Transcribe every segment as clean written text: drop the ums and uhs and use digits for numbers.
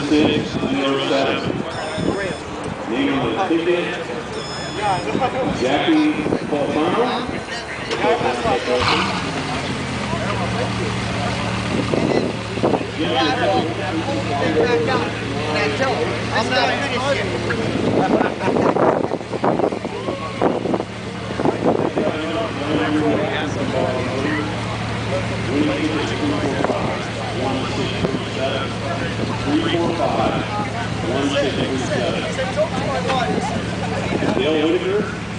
1607. Name on the ticket, Jackie Polfano. I'm not finished yet. Dale Whitaker.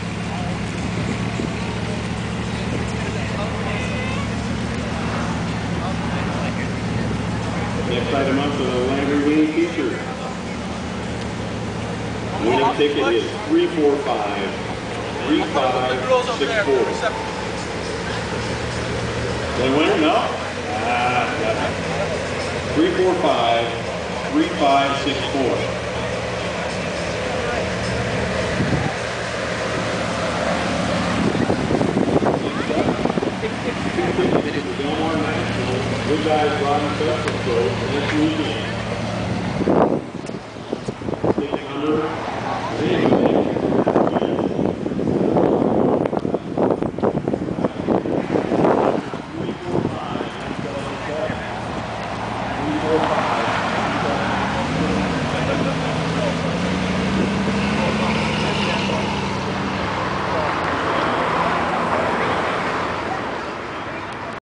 Next item up, the Landry winning feature. Winning ticket is 345-3564. The winner? No? 345-3564. Good guys, Veyron Test, next weekend.